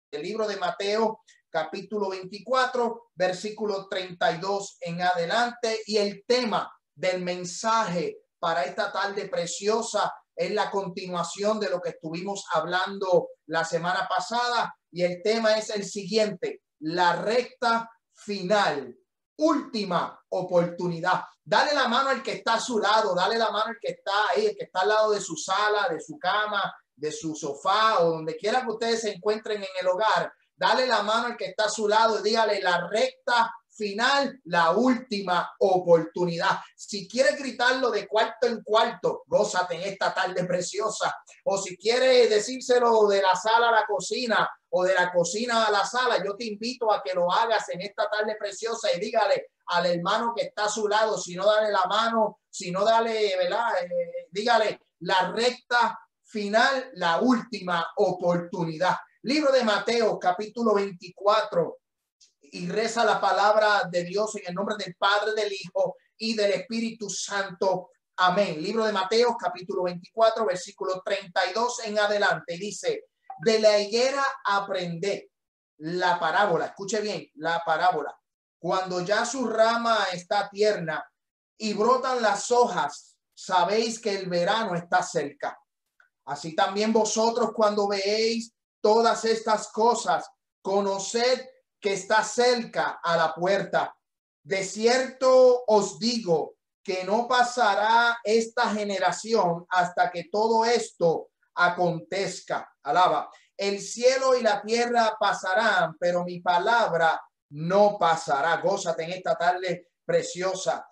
El libro de Mateo, capítulo 24, versículo 32 en adelante. Y el tema del mensaje para esta tarde preciosa es la continuación de lo que estuvimos hablando la semana pasada. Y el tema es el siguiente: la recta final, última oportunidad. Dale la mano al que está a su lado, dale la mano al que está ahí, el que está al lado de su sala, de su cama, de su sofá o donde quiera que ustedes se encuentren en el hogar. Dale la mano al que está a su lado y dígale: la recta final, la última oportunidad. Si quieres gritarlo de cuarto en cuarto, gózate en esta tarde preciosa. O si quieres decírselo de la sala a la cocina o de la cocina a la sala, yo te invito a que lo hagas en esta tarde preciosa y dígale al hermano que está a su lado, si no dale la mano, si no dale, ¿verdad? Dígale: la recta final, la última oportunidad. Libro de Mateo, capítulo 24, y reza la palabra de Dios en el nombre del Padre, del Hijo y del Espíritu Santo. Amén. Libro de Mateo, capítulo 24, versículo 32 en adelante. Dice: de la higuera aprended la parábola. Escuche bien, la parábola. Cuando ya su rama está tierna y brotan las hojas, sabéis que el verano está cerca. Así también vosotros, cuando veéis todas estas cosas, conoced que está cerca a la puerta. De cierto os digo que no pasará esta generación hasta que todo esto acontezca. Alaba. El cielo y la tierra pasarán, pero mi palabra no pasará. Gózate en esta tarde preciosa.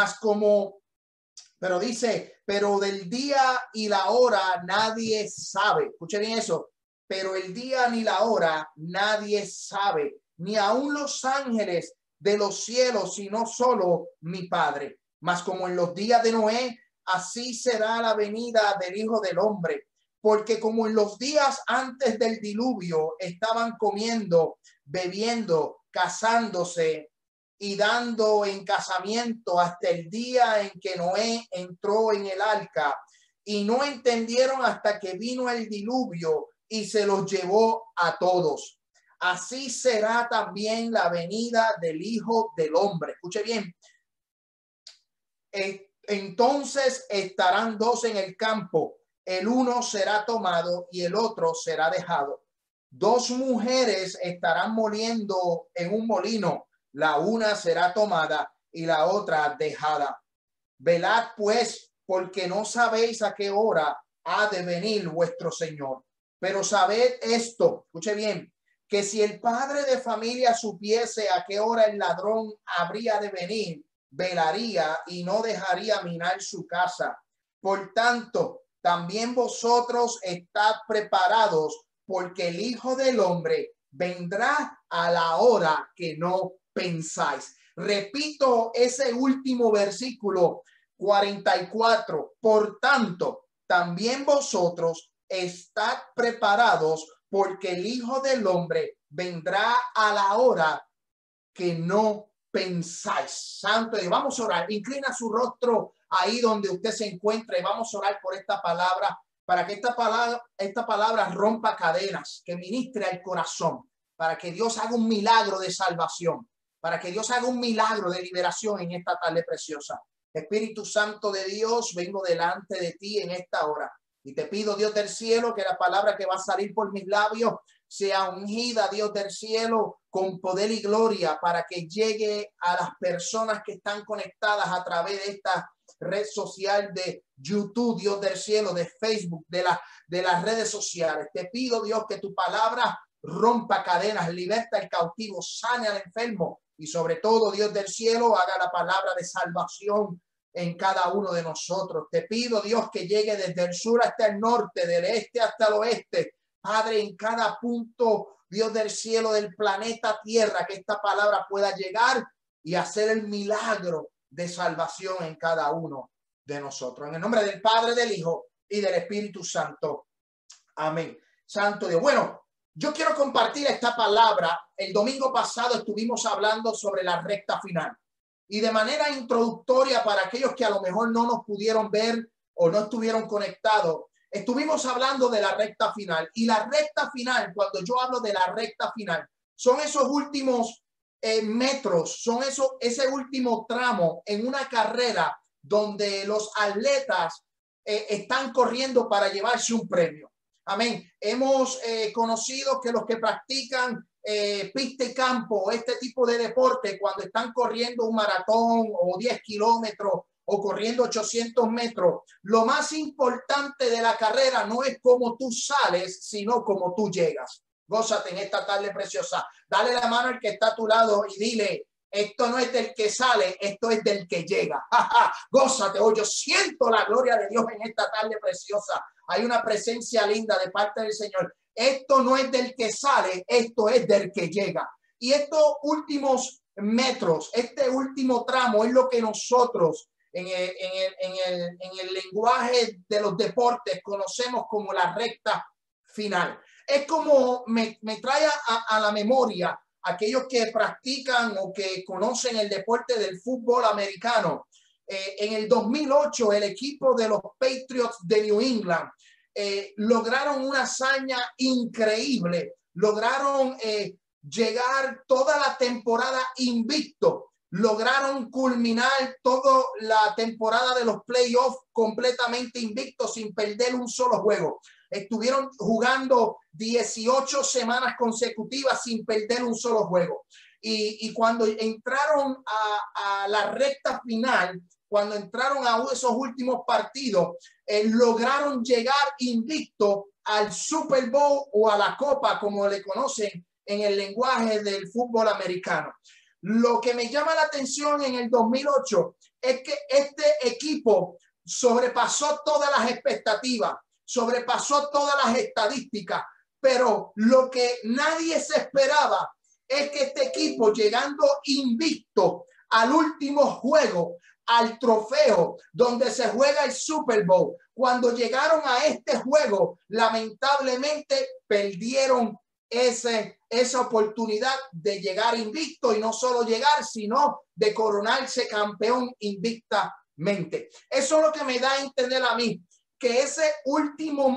Pero dice: pero del día y la hora nadie sabe. Escuche bien eso. Pero el día ni la hora nadie sabe, ni aun los ángeles de los cielos, sino solo mi Padre. Mas como en los días de Noé, así será la venida del Hijo del Hombre. Porque como en los días antes del diluvio estaban comiendo, bebiendo, casándose y dando en casamiento hasta el día en que Noé entró en el arca, y no entendieron hasta que vino el diluvio y se los llevó a todos. Así será también la venida del Hijo del Hombre. Escuche bien. Entonces estarán dos en el campo, el uno será tomado y el otro será dejado. Dos mujeres estarán moliendo en un molino, la una será tomada y la otra dejada. Velad pues, porque no sabéis a qué hora ha de venir vuestro Señor. Pero sabed esto, escuche bien, que si el padre de familia supiese a qué hora el ladrón habría de venir, velaría y no dejaría minar su casa. Por tanto, también vosotros estad preparados, porque el Hijo del Hombre vendrá a la hora que no pensáis. Repito ese último versículo 44. Por tanto, también vosotros estad preparados, porque el Hijo del Hombre vendrá a la hora que no pensáis. Santo Dios, vamos a orar. Inclina su rostro ahí donde usted se encuentra y vamos a orar por esta palabra, para que esta palabra rompa cadenas, que ministre al corazón, para que Dios haga un milagro de salvación, para que Dios haga un milagro de liberación en esta tarde preciosa. Espíritu Santo de Dios, vengo delante de ti en esta hora y te pido, Dios del cielo, que la palabra que va a salir por mis labios sea ungida, Dios del cielo, con poder y gloria, para que llegue a las personas que están conectadas a través de esta red social de YouTube, Dios del cielo, de Facebook, de las redes sociales. Te pido, Dios, que tu palabra rompa cadenas, liberta al cautivo, sane al enfermo y sobre todo, Dios del cielo, haga la palabra de salvación en cada uno de nosotros. Te pido, Dios, que llegue desde el sur hasta el norte, del este hasta el oeste, Padre, en cada punto, Dios del cielo, del planeta Tierra, que esta palabra pueda llegar y hacer el milagro de salvación en cada uno de nosotros. En el nombre del Padre, del Hijo y del Espíritu Santo. Amén. Santo Dios. Bueno, yo quiero compartir esta palabra. El domingo pasado estuvimos hablando sobre la recta final. Y de manera introductoria, para aquellos que a lo mejor no nos pudieron ver o no estuvieron conectados, estuvimos hablando de la recta final, y la recta final, cuando yo hablo de la recta final, son esos últimos metros, son ese último tramo en una carrera donde los atletas están corriendo para llevarse un premio. Amén. Hemos conocido que los que practican pista y campo, este tipo de deporte, cuando están corriendo un maratón o 10 kilómetros o corriendo 800 metros, lo más importante de la carrera no es cómo tú sales, sino cómo tú llegas. Gózate en esta tarde preciosa. Dale la mano al que está a tu lado y dile: esto no es del que sale, esto es del que llega. Gózate. Hoy yo siento la gloria de Dios en esta tarde preciosa. Hay una presencia linda de parte del Señor. Esto no es del que sale, esto es del que llega. Y estos últimos metros, este último tramo es lo que nosotros en el lenguaje de los deportes conocemos como la recta final. Es como me trae a la memoria aquellos que practican o que conocen el deporte del fútbol americano. En el 2008, el equipo de los Patriots de New England lograron una hazaña increíble. Lograron llegar toda la temporada invicto. Lograron culminar toda la temporada de los playoffs completamente invictos, sin perder un solo juego. Estuvieron jugando 18 semanas consecutivas sin perder un solo juego. Y cuando entraron a la recta final, cuando entraron a esos últimos partidos, lograron llegar invicto al Super Bowl o a la Copa, como le conocen en el lenguaje del fútbol americano. Lo que me llama la atención en el 2008 es que este equipo sobrepasó todas las expectativas, sobrepasó todas las estadísticas, pero lo que nadie se esperaba es que este equipo, llegando invicto al último juego, al trofeo donde se juega el Super Bowl, cuando llegaron a este juego, lamentablemente perdieron esa oportunidad de llegar invicto, y no solo llegar, sino de coronarse campeón invictamente. Eso es lo que me da a entender a mí, que ese último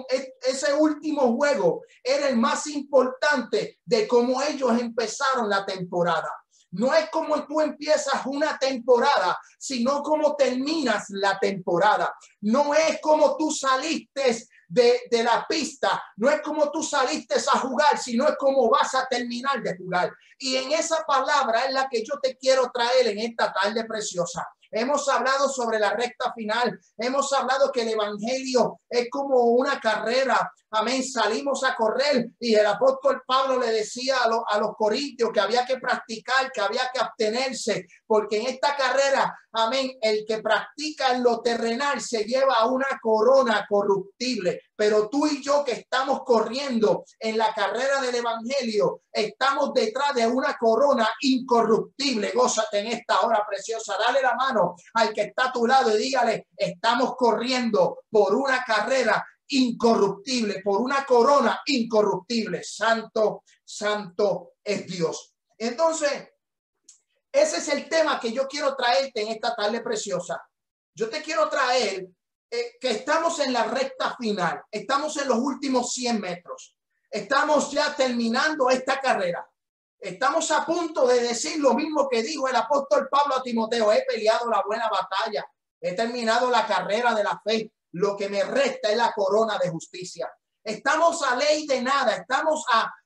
juego era el más importante de cómo ellos empezaron la temporada. No es como tú empiezas una temporada, sino cómo terminas la temporada. No es como tú saliste de la pista, no es como tú saliste a jugar, sino es como vas a terminar de jugar. Y en esa palabra es la que yo te quiero traer en esta tarde preciosa. Hemos hablado sobre la recta final. Hemos hablado que el evangelio es como una carrera. Amén. Salimos a correr, y el apóstol Pablo le decía a los corintios que había que practicar, que había que abstenerse, porque en esta carrera, amén, el que practica en lo terrenal se lleva una corona corruptible. Pero tú y yo, que estamos corriendo en la carrera del evangelio, estamos detrás de una corona incorruptible. Gózate en esta hora preciosa. Dale la mano al que está a tu lado y dígale: estamos corriendo por una carrera incorruptible, por una corona incorruptible. Santo, santo es Dios. Entonces, ese es el tema que yo quiero traerte en esta tarde preciosa. Yo te quiero traer que estamos en la recta final, estamos en los últimos 100 metros, estamos ya terminando esta carrera. Estamos a punto de decir lo mismo que dijo el apóstol Pablo a Timoteo: he peleado la buena batalla, he terminado la carrera de la fe, lo que me resta es la corona de justicia. Estamos a ley de nada, estamos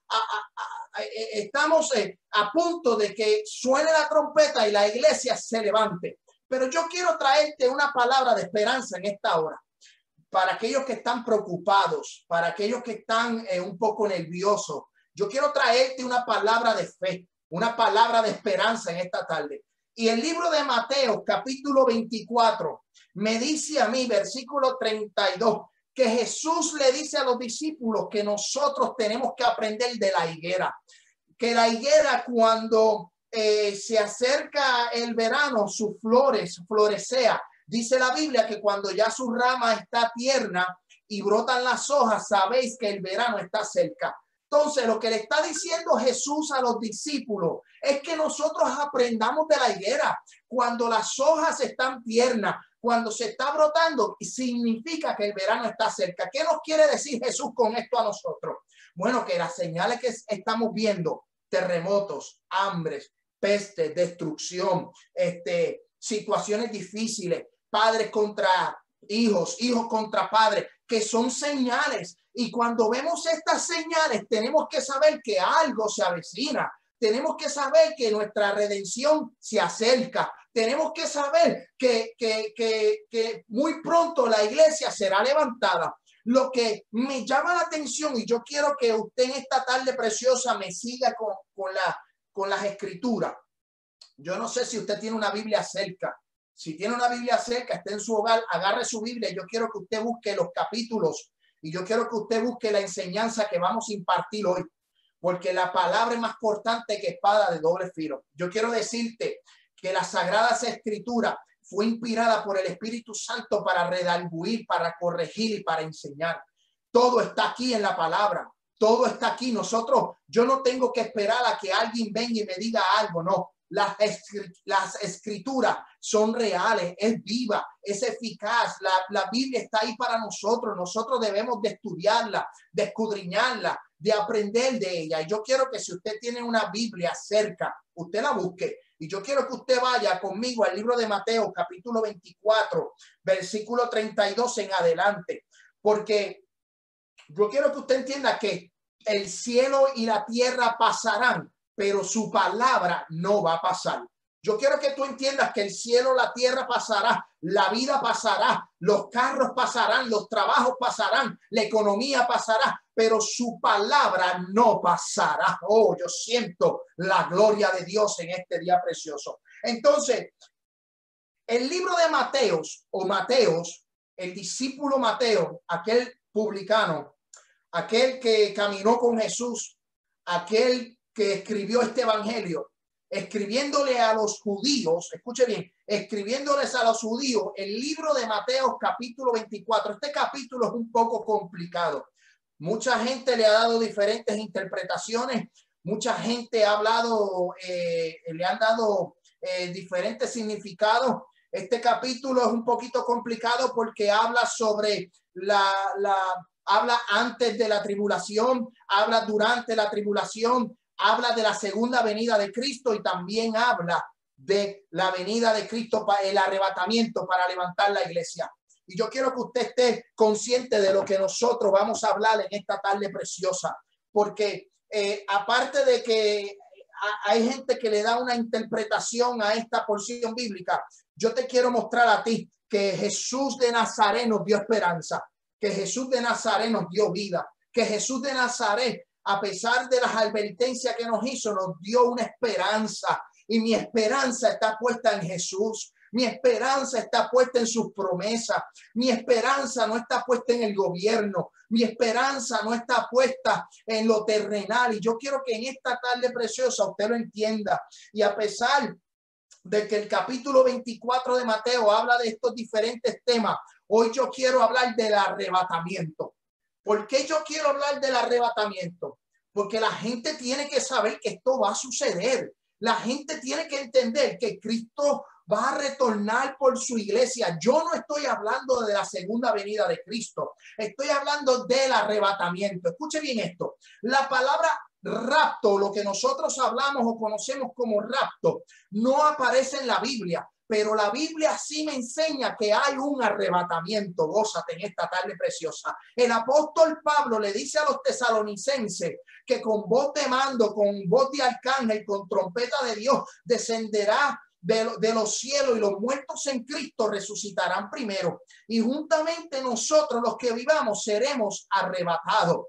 a punto de que suene la trompeta y la iglesia se levante. Pero yo quiero traerte una palabra de esperanza en esta hora, para aquellos que están preocupados, para aquellos que están un poco nerviosos. Yo quiero traerte una palabra de fe, una palabra de esperanza en esta tarde. Y el libro de Mateo, capítulo 24, me dice a mí, versículo 32, que Jesús le dice a los discípulos que nosotros tenemos que aprender de la higuera. Que la higuera, cuando se acerca el verano, sus flores florecea. Dice la Biblia que cuando ya su rama está tierna y brotan las hojas, sabéis que el verano está cerca. Entonces, lo que le está diciendo Jesús a los discípulos es que nosotros aprendamos de la higuera. Cuando las hojas están tiernas, cuando se está brotando, significa que el verano está cerca. ¿Qué nos quiere decir Jesús con esto a nosotros? Bueno, que las señales que estamos viendo, terremotos, hambres, peste, destrucción, situaciones difíciles, padres contra hijos, hijos contra padres, que son señales. Y cuando vemos estas señales, tenemos que saber que algo se avecina. Tenemos que saber que nuestra redención se acerca. Tenemos que saber que muy pronto la iglesia será levantada. Lo que me llama la atención, y yo quiero que usted en esta tarde preciosa me siga con las escrituras. Yo no sé si usted tiene una Biblia cerca. Si tiene una Biblia cerca, está en su hogar, agarre su Biblia. Yo quiero que usted busque los capítulos y yo quiero que usted busque la enseñanza que vamos a impartir hoy, porque la palabra es más cortante que espada de doble filo. Yo quiero decirte que las Sagradas Escrituras fue inspirada por el Espíritu Santo para redarguir, para corregir y para enseñar. Todo está aquí en la palabra. Todo está aquí. Yo no tengo que esperar a que alguien venga y me diga algo, no. Las escrituras son reales, es viva, es eficaz. La Biblia está ahí para nosotros. Nosotros debemos de estudiarla, de escudriñarla, de aprender de ella. Y yo quiero que si usted tiene una Biblia cerca, usted la busque. Y yo quiero que usted vaya conmigo al libro de Mateo, capítulo 24, versículo 32 en adelante. Porque yo quiero que usted entienda que el cielo y la tierra pasarán, pero su palabra no va a pasar. Yo quiero que tú entiendas que el cielo, la tierra pasará, la vida pasará, los carros pasarán, los trabajos pasarán, la economía pasará, pero su palabra no pasará. Oh, yo siento la gloria de Dios en este día precioso. Entonces, el libro de Mateos, el discípulo Mateo, aquel publicano, aquel que caminó con Jesús, aquel que escribió este evangelio, escribiéndole a los judíos, escuche bien, escribiéndoles a los judíos el libro de Mateo capítulo 24. Este capítulo es un poco complicado. Mucha gente le ha dado diferentes interpretaciones, mucha gente ha hablado, le han dado diferentes significados. Este capítulo es un poquito complicado porque habla sobre habla antes de la tribulación, habla durante la tribulación, habla de la segunda venida de Cristo y también habla de la venida de Cristo para el arrebatamiento, para levantar la iglesia. Y yo quiero que usted esté consciente de lo que nosotros vamos a hablar en esta tarde preciosa, porque aparte de que hay gente que le da una interpretación a esta porción bíblica, yo te quiero mostrar a ti que Jesús de Nazaret nos dio esperanza, que Jesús de Nazaret nos dio vida, que Jesús de Nazaret, a pesar de las advertencias que nos hizo, nos dio una esperanza. Y mi esperanza está puesta en Jesús. Mi esperanza está puesta en sus promesas. Mi esperanza no está puesta en el gobierno. Mi esperanza no está puesta en lo terrenal. Y yo quiero que en esta tarde preciosa usted lo entienda. Y a pesar de que el capítulo 24 de Mateo habla de estos diferentes temas, hoy yo quiero hablar del arrebatamiento. ¿Por qué yo quiero hablar del arrebatamiento? Porque la gente tiene que saber que esto va a suceder. La gente tiene que entender que Cristo va a retornar por su iglesia. Yo no estoy hablando de la segunda venida de Cristo. Estoy hablando del arrebatamiento. Escuche bien esto. La palabra rapto, lo que nosotros hablamos o conocemos como rapto, no aparece en la Biblia. Pero la Biblia sí me enseña que hay un arrebatamiento. Gózate en esta tarde preciosa. El apóstol Pablo le dice a los tesalonicenses que con voz de mando, con voz de arcángel, con trompeta de Dios, descenderá de los cielos y los muertos en Cristo resucitarán primero. Y juntamente nosotros, los que vivamos, seremos arrebatados.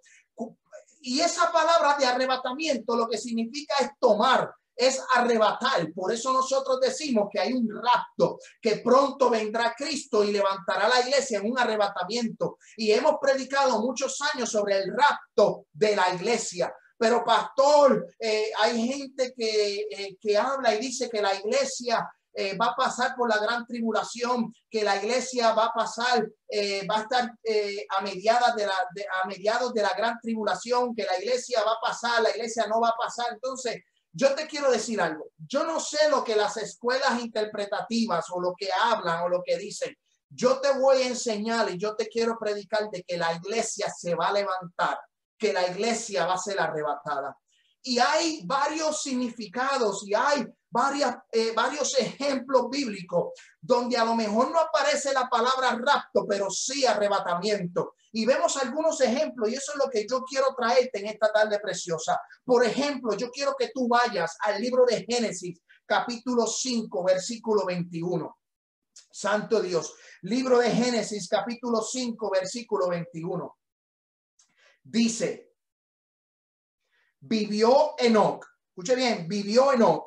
Y esa palabra de arrebatamiento lo que significa es tomar, es arrebatar. Por eso nosotros decimos que hay un rapto, que pronto vendrá Cristo y levantará la iglesia en un arrebatamiento. Y hemos predicado muchos años sobre el rapto de la iglesia. Pero pastor, hay gente que habla y dice que la iglesia va a pasar por la gran tribulación, que la iglesia va a pasar, va a estar a mediados de la gran tribulación, que la iglesia va a pasar, la iglesia no va a pasar. Entonces, yo te quiero decir algo. Yo no sé lo que las escuelas interpretativas o lo que hablan o lo que dicen. Yo te voy a enseñar y yo te quiero predicar de que la iglesia se va a levantar, que la iglesia va a ser arrebatada. Y hay varios significados y hay varios ejemplos bíblicos donde a lo mejor no aparece la palabra rapto, pero sí arrebatamiento. Y vemos algunos ejemplos y eso es lo que yo quiero traerte en esta tarde preciosa. Por ejemplo, yo quiero que tú vayas al libro de Génesis, capítulo 5, versículo 21. Santo Dios. Libro de Génesis, capítulo 5, versículo 21. Dice, vivió Enoc, escuche bien, vivió Enoc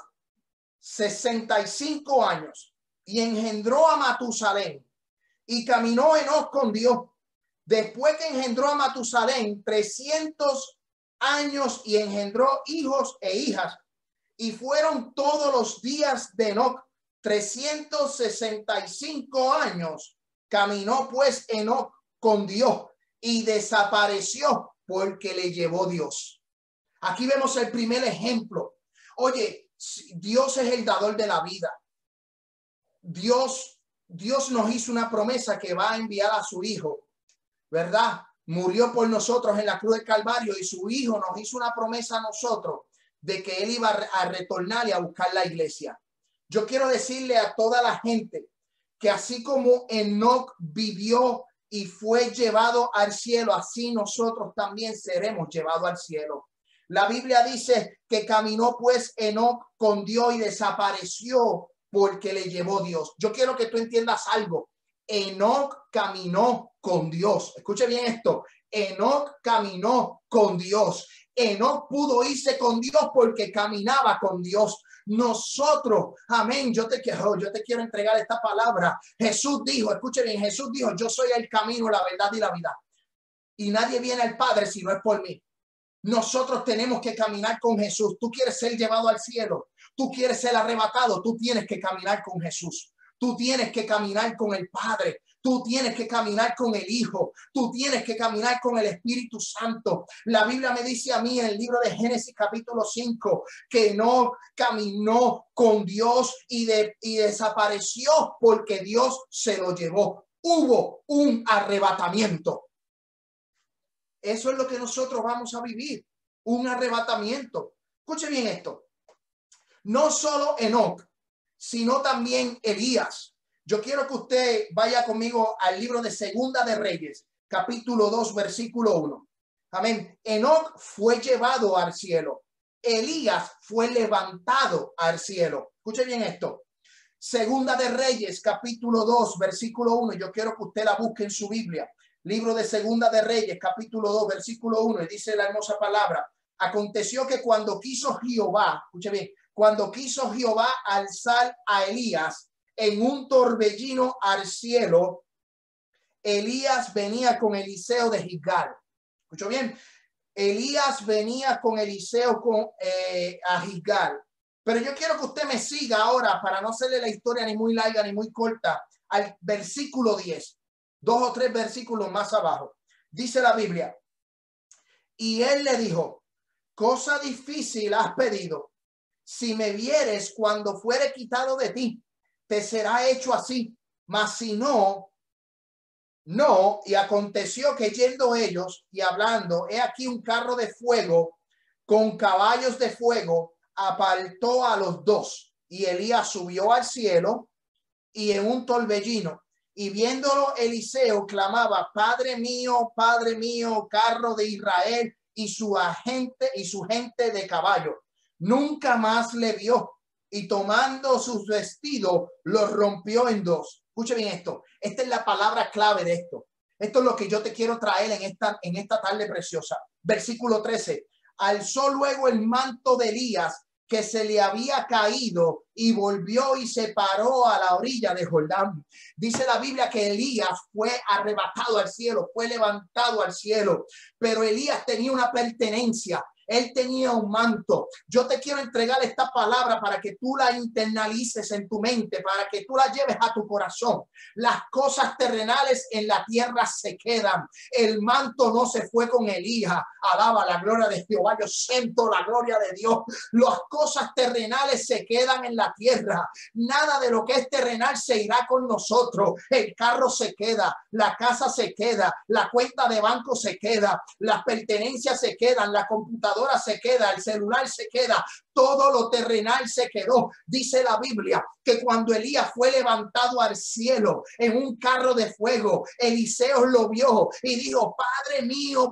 65 años y engendró a Matusalén y caminó Enoc con Dios. Después que engendró a Matusalén 300 años y engendró hijos e hijas, y fueron todos los días de Enoc 365 años. Caminó pues Enoc con Dios y desapareció porque le llevó Dios. Aquí vemos el primer ejemplo. Oye, Dios es el dador de la vida. Dios nos hizo una promesa que va a enviar a su hijo, ¿verdad? Murió por nosotros en la cruz del Calvario y su hijo nos hizo una promesa a nosotros de que él iba a retornar y a buscar la iglesia. Yo quiero decirle a toda la gente que así como Enoc vivió y fue llevado al cielo, así nosotros también seremos llevados al cielo. La Biblia dice que caminó pues Enoc con Dios y desapareció porque le llevó Dios. Yo quiero que tú entiendas algo. Enoc caminó con Dios. Escuche bien esto. Enoc caminó con Dios. Enoc pudo irse con Dios porque caminaba con Dios. Nosotros, amén, yo te quiero entregar esta palabra. Jesús dijo, escuche bien, Jesús dijo, yo soy el camino, la verdad y la vida. Y nadie viene al Padre si no es por mí. Nosotros tenemos que caminar con Jesús. Tú quieres ser llevado al cielo, tú quieres ser arrebatado, tú tienes que caminar con Jesús. Tú tienes que caminar con el Padre. Tú tienes que caminar con el Hijo. Tú tienes que caminar con el Espíritu Santo. La Biblia me dice a mí en el libro de Génesis capítulo 5 que no caminó con Dios y desapareció porque Dios se lo llevó. Hubo un arrebatamiento. Eso es lo que nosotros vamos a vivir. Un arrebatamiento. Escuche bien esto. No solo Enoc, sino también Elías. Yo quiero que usted vaya conmigo al libro de Segunda de Reyes, capítulo 2, versículo 1. Amén. Enoc fue llevado al cielo. Elías fue levantado al cielo. Escuche bien esto. Segunda de Reyes, capítulo 2, versículo 1. Yo quiero que usted la busque en su Biblia. Libro de Segunda de Reyes, capítulo 2, versículo 1. Y dice la hermosa palabra. Aconteció que cuando quiso Jehová, escuche bien, cuando quiso Jehová alzar a Elías en un torbellino al cielo, Elías venía con Eliseo de Gilgal. ¿Escuchó bien? Elías venía con Eliseo a Gilgal. Pero yo quiero que usted me siga ahora para no hacerle la historia ni muy larga ni muy corta al versículo 10. 2 o 3 versículos más abajo. Dice la Biblia. Y él le dijo, cosa difícil has pedido. Si me vieres cuando fuere quitado de ti, te será hecho así. Mas si no, no. Y aconteció que yendo ellos y hablando, he aquí un carro de fuego con caballos de fuego apartó a los dos. Y Elías subió al cielo y en un torbellino. Y viéndolo Eliseo clamaba, Padre mío, carro de Israel y su gente de caballo. Nunca más le vio y tomando sus vestidos los rompió en dos. Escuche bien esto. Esta es la palabra clave de esto. Esto es lo que yo te quiero traer en esta tarde preciosa. Versículo 13. Alzó luego el manto de Elías que se le había caído y volvió y se paró a la orilla de Jordán. Dice la Biblia que Elías fue arrebatado al cielo, fue levantado al cielo, pero Elías tenía una pertenencia. Él tenía un manto. Yo te quiero entregar esta palabra para que tú la internalices en tu mente, para que tú la lleves a tu corazón. Las cosas terrenales en la tierra se quedan. El manto no se fue con Elías. Alaba la gloria de Jehová. Yo siento la gloria de Dios. Las cosas terrenales se quedan en la tierra. Nada de lo que es terrenal se irá con nosotros. El carro se queda, la casa se queda, la cuenta de banco se queda, las pertenencias se quedan, la computadora se queda, el celular se queda, todo lo terrenal se quedó. Dice la Biblia que cuando Elías fue levantado al cielo en un carro de fuego, Eliseo lo vio y dijo: Padre mío,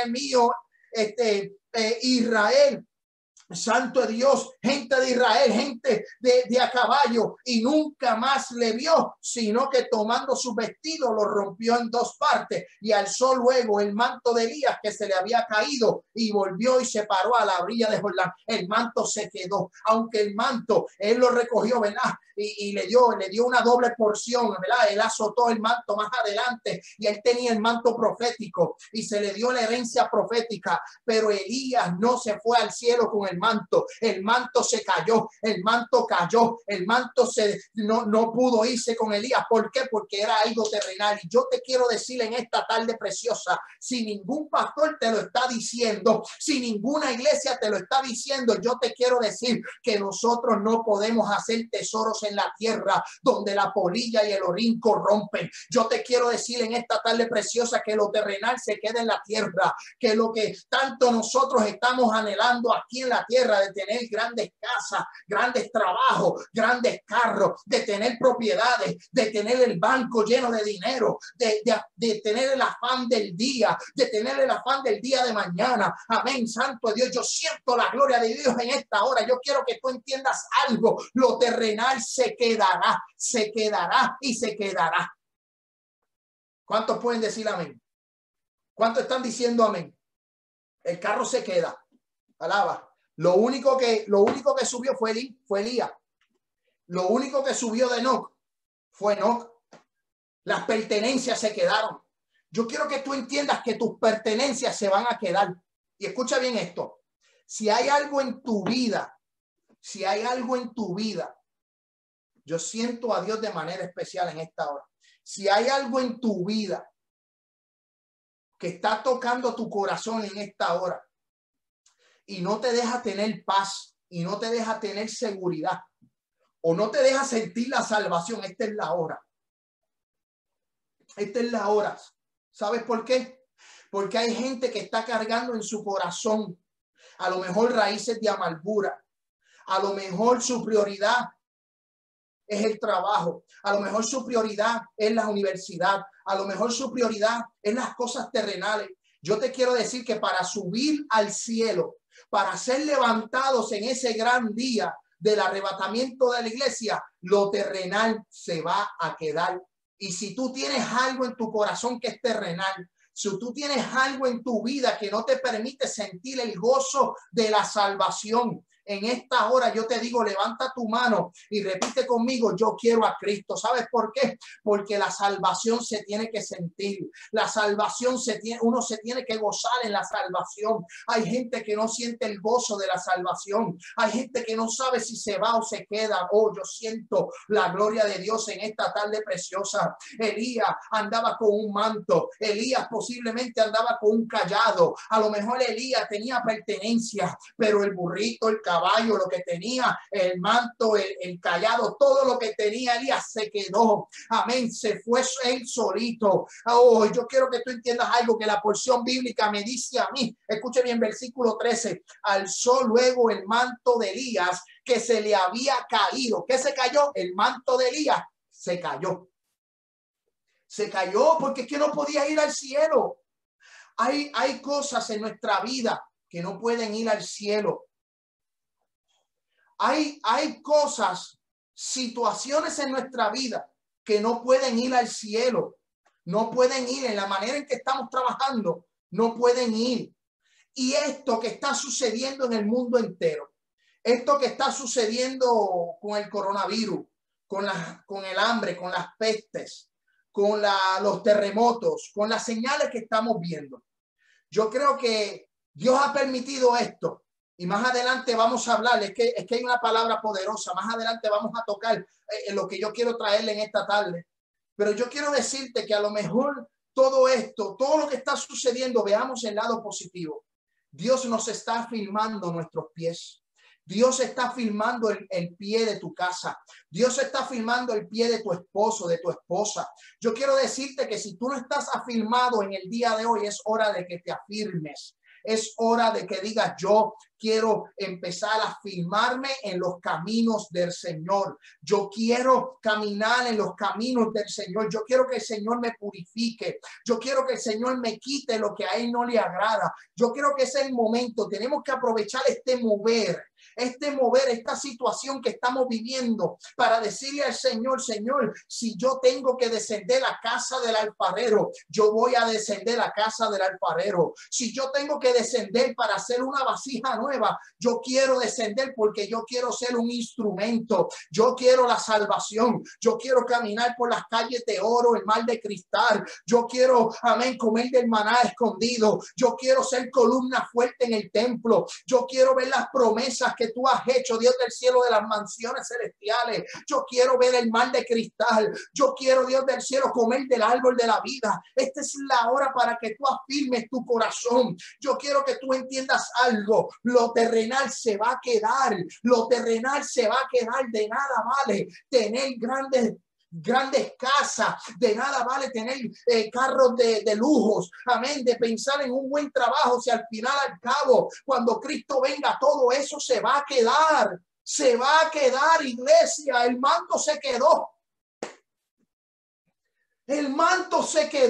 Israel, santo Dios, gente de Israel, gente de a caballo, y nunca más le vio, sino que tomando su vestido lo rompió en dos partes y alzó luego el manto de Elías que se le había caído y volvió y se paró a la orilla de Jordán. El manto se quedó, aunque el manto él lo recogió, ¿verdad? Y le dio una doble porción, ¿verdad? Él azotó el manto más adelante y él tenía el manto profético y se le dio la herencia profética, pero Elías no se fue al cielo con el manto se cayó, el manto cayó, el manto no pudo irse con Elías. ¿Por qué? Porque era algo terrenal. Y yo te quiero decir en esta tarde preciosa, si ningún pastor te lo está diciendo, si ninguna iglesia te lo está diciendo, yo te quiero decir que nosotros no podemos hacer tesoros en la tierra donde la polilla y el orín corrompen. Yo te quiero decir en esta tarde preciosa que lo terrenal se queda en la tierra, que lo que tanto nosotros estamos anhelando aquí en la tierra, de tener grandes casas, grandes trabajos, grandes carros, de tener propiedades, de tener el banco lleno de dinero, de tener el afán del día, de tener el afán del día de mañana. Amén, santo Dios. Yo siento la gloria de Dios en esta hora. Yo quiero que tú entiendas algo. Lo terrenal se quedará y se quedará. ¿Cuántos pueden decir amén? ¿Cuántos están diciendo amén? El carro se queda. Alaba. Lo único que subió fue Elías. Lo único que subió de Enoc fue Enoc. Las pertenencias se quedaron. Yo quiero que tú entiendas que tus pertenencias se van a quedar. Y escucha bien esto. Si hay algo en tu vida, yo siento a Dios de manera especial en esta hora. Si hay algo en tu vida que está tocando tu corazón en esta hora y no te deja tener paz y no te deja tener seguridad o no te deja sentir la salvación, esta es la hora. Esta es la hora. ¿Sabes por qué? Porque hay gente que está cargando en su corazón a lo mejor raíces de amargura. A lo mejor su prioridad es el trabajo. A lo mejor su prioridad es la universidad. A lo mejor su prioridad es las cosas terrenales. Yo te quiero decir que para subir al cielo, para ser levantados en ese gran día del arrebatamiento de la iglesia, lo terrenal se va a quedar. Y si tú tienes algo en tu corazón que es terrenal, si tú tienes algo en tu vida que no te permite sentir el gozo de la salvación, en esta hora yo te digo, levanta tu mano y repite conmigo: yo quiero a Cristo. ¿Sabes por qué? Porque la salvación se tiene que sentir. La salvación uno se tiene que gozar en la salvación. Hay gente que no siente el gozo de la salvación. Hay gente que no sabe si se va o se queda. Oh, yo siento la gloria de Dios en esta tarde preciosa. Elías andaba con un manto. Elías posiblemente andaba con un cayado. A lo mejor Elías tenía pertenencia, pero el burrito, el caballo, lo que tenía, el manto, el cayado, todo lo que tenía Elías se quedó. Amén. Se fue él solito. Oh, yo quiero que tú entiendas algo que la porción bíblica me dice a mí. Escuche bien, versículo 13. Alzó luego el manto de Elías que se le había caído. ¿Qué se cayó? El manto de Elías se cayó. Se cayó porque es que no podía ir al cielo. Hay cosas en nuestra vida que no pueden ir al cielo. Hay cosas, situaciones en nuestra vida que no pueden ir al cielo. No pueden ir en la manera en que estamos trabajando. No pueden ir. Y esto que está sucediendo en el mundo entero, Esto que está sucediendo con el coronavirus, con el hambre, con las pestes, con los terremotos, con las señales que estamos viendo. Yo creo que Dios ha permitido esto. Y más adelante vamos a hablar, es que hay una palabra poderosa. Más adelante vamos a tocar lo que yo quiero traerle en esta tarde. Pero yo quiero decirte que a lo mejor todo esto, todo lo que está sucediendo, veamos el lado positivo. Dios nos está filmando nuestros pies. Dios está filmando el pie de tu casa. Dios está filmando el pie de tu esposo, de tu esposa. Yo quiero decirte que si tú no estás afirmado en el día de hoy, es hora de que te afirmes. Es hora de que digas, yo quiero empezar a afirmarme en los caminos del Señor. Yo quiero caminar en los caminos del Señor. Yo quiero que el Señor me purifique. Yo quiero que el Señor me quite lo que a Él no le agrada. Yo quiero que ese es el momento. Tenemos que aprovechar este mover, esta situación que estamos viviendo para decirle al Señor, Señor, si yo tengo que descender a casa del alfarero, yo voy a descender a casa del alfarero. Si yo tengo que descender para hacer una vasija nueva, yo quiero descender porque yo quiero ser un instrumento. Yo quiero la salvación. Yo quiero caminar por las calles de oro, el mar de cristal. Yo quiero, amén, comer del maná escondido. Yo quiero ser columna fuerte en el templo. Yo quiero ver las promesas que tú has hecho, Dios del cielo, de las mansiones celestiales. Yo quiero ver el mar de cristal. Yo quiero, Dios del cielo, comer del árbol de la vida. Esta es la hora para que tú afirmes tu corazón. Yo quiero que tú entiendas algo. Lo terrenal se va a quedar. Lo terrenal se va a quedar. De nada vale tener grandes casas, de nada vale tener carros de lujos, amén, de pensar en un buen trabajo, si al final, al cabo, cuando Cristo venga, todo eso se va a quedar, iglesia. El manto se quedó, el manto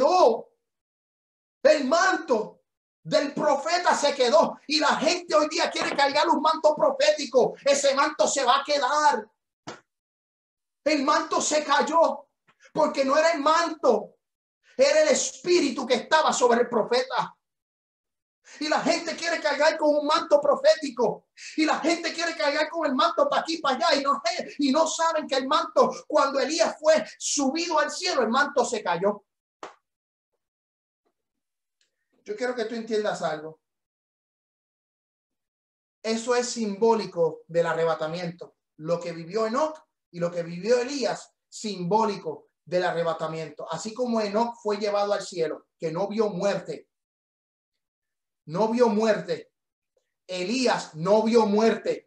del profeta se quedó, y la gente hoy día quiere cargar un manto profético. Ese manto se va a quedar. El manto se cayó porque no era el manto, era el espíritu que estaba sobre el profeta. Y la gente quiere cargar con un manto profético, y la gente quiere cargar con el manto para aquí, para allá, y no saben que el manto, cuando Elías fue subido al cielo, el manto se cayó. Yo quiero que tú entiendas algo. Eso es simbólico del arrebatamiento. Lo que vivió Enoc y lo que vivió Elías, simbólico del arrebatamiento. Así como Enoc fue llevado al cielo, que no vio muerte. No vio muerte. Elías no vio muerte.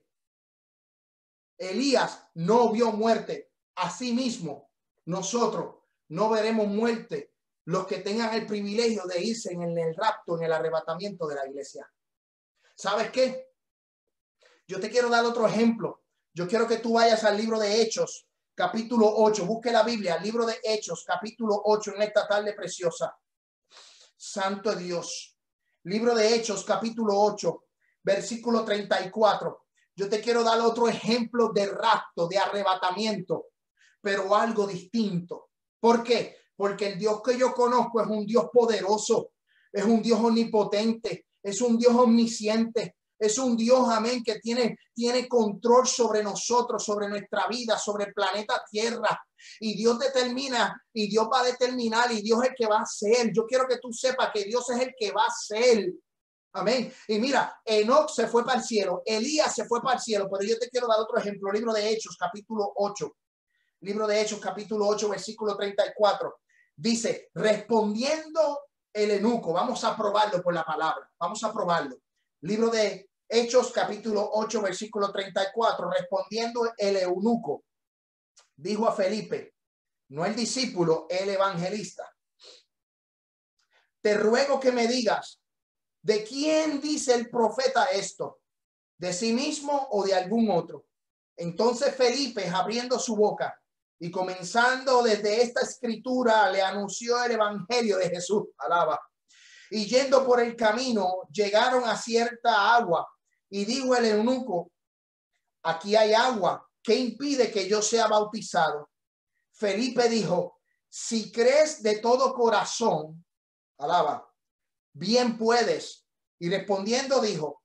Elías no vio muerte. Asimismo, nosotros no veremos muerte los que tengan el privilegio de irse en el rapto, en el arrebatamiento de la iglesia. ¿Sabes qué? Yo te quiero dar otro ejemplo. Yo quiero que tú vayas al libro de Hechos, capítulo 8. Busque la Biblia, el libro de Hechos, capítulo 8, en esta tarde preciosa. Santo Dios. Libro de Hechos, capítulo 8, versículo 34. Yo te quiero dar otro ejemplo de rapto, de arrebatamiento, pero algo distinto. ¿Por qué? Porque el Dios que yo conozco es un Dios poderoso, es un Dios omnipotente, es un Dios omnisciente. Es un Dios, amén, que tiene control sobre nosotros, sobre nuestra vida, sobre el planeta Tierra. Y Dios determina, y Dios va a determinar, y Dios es el que va a hacer. Yo quiero que tú sepas que Dios es el que va a hacer. Amén. Y mira, Enoc se fue para el cielo, Elías se fue para el cielo, pero yo te quiero dar otro ejemplo. Libro de Hechos, capítulo 8. Libro de Hechos, capítulo 8, versículo 34. Dice, respondiendo el eunuco, vamos a probarlo por la palabra, vamos a probarlo. Libro de Hechos, capítulo 8, versículo 34. Respondiendo el eunuco, dijo a Felipe, no el discípulo, el evangelista: te ruego que me digas, ¿de quién dice el profeta esto? ¿De sí mismo o de algún otro? Entonces Felipe, abriendo su boca y comenzando desde esta escritura, le anunció el evangelio de Jesús. Alaba. Y yendo por el camino, llegaron a cierta agua, y dijo el eunuco, aquí hay agua, ¿qué impide que yo sea bautizado? Felipe dijo, si crees de todo corazón, alaba, bien puedes. Y respondiendo dijo,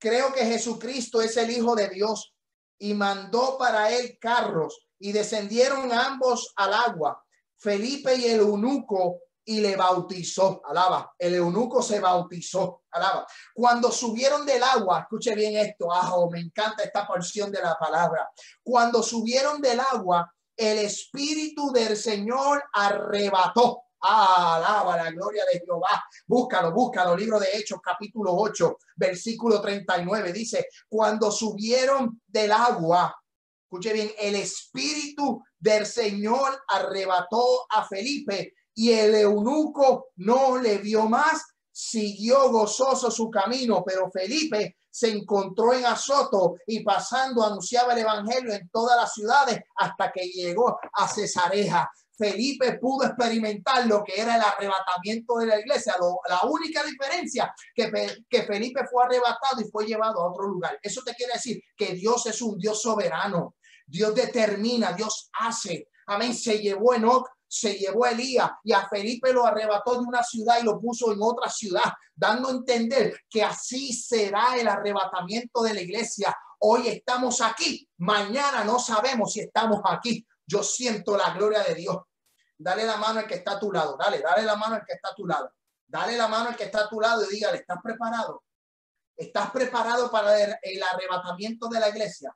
creo que Jesucristo es el Hijo de Dios y mandó para él carros y descendieron ambos al agua, Felipe y el eunuco, y le bautizó. Alaba, el eunuco se bautizó. Alaba. Cuando subieron del agua, escuche bien esto, me encanta esta porción de la palabra. Cuando subieron del agua, el Espíritu del Señor arrebató. Alaba la gloria de Jehová. Búscalo, libro de Hechos, capítulo 8, versículo 39. Dice, cuando subieron del agua, escuche bien, el Espíritu del Señor arrebató a Felipe y el eunuco no le vio más, siguió gozoso su camino, pero Felipe se encontró en Azoto y pasando anunciaba el evangelio en todas las ciudades hasta que llegó a Cesarea. Felipe pudo experimentar lo que era el arrebatamiento de la iglesia. La única diferencia que Felipe fue arrebatado y fue llevado a otro lugar. Eso te quiere decir que Dios es un Dios soberano. Dios determina, Dios hace. Amén. Se llevó Enoc, se llevó a Elías y a Felipe lo arrebató de una ciudad y lo puso en otra ciudad, dando a entender que así será el arrebatamiento de la iglesia. Hoy estamos aquí, mañana no sabemos si estamos aquí. Yo siento la gloria de Dios. Dale la mano al que está a tu lado. Dale la mano al que está a tu lado. Dale la mano al que está a tu lado y dígale, ¿estás preparado? ¿Estás preparado para el arrebatamiento de la iglesia?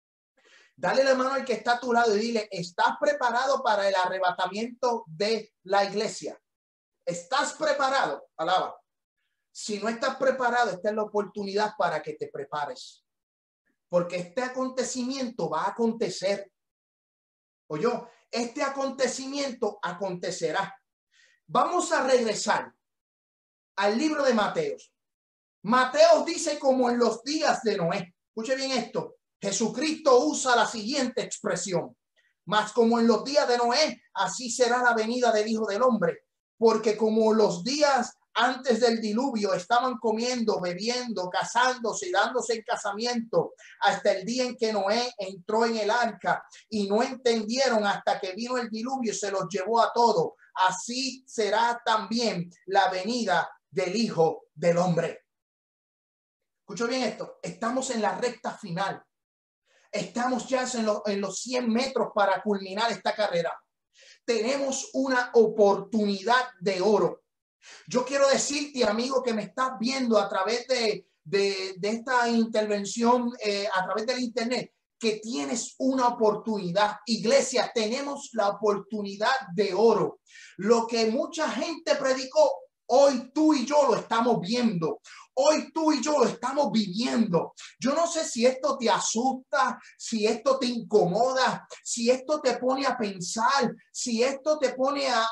Dale la mano al que está a tu lado y dile, ¿estás preparado para el arrebatamiento de la iglesia? ¿Estás preparado? Alaba. Si no estás preparado, esta es la oportunidad para que te prepares. Porque este acontecimiento va a acontecer. Oye, este acontecimiento acontecerá. Vamos a regresar al libro de Mateo. Mateo dice como en los días de Noé. Escuche bien esto. Jesucristo usa la siguiente expresión. Mas como en los días de Noé, así será la venida del Hijo del Hombre. Porque como los días antes del diluvio estaban comiendo, bebiendo, casándose y dándose en casamiento hasta el día en que Noé entró en el arca y no entendieron hasta que vino el diluvio y se los llevó a todos. Así será también la venida del Hijo del Hombre. Escucho bien esto. Estamos en la recta final. Estamos ya en los 100 metros para culminar esta carrera. Tenemos una oportunidad de oro. Yo quiero decirte, amigo, que me estás viendo a través de esta intervención, a través del internet, que tienes una oportunidad. Iglesia, tenemos la oportunidad de oro. Lo que mucha gente predicó, hoy tú y yo lo estamos viendo. Hoy tú y yo lo estamos viviendo. Yo no sé si esto te asusta, si esto te incomoda, si esto te pone a pensar, si esto te pone a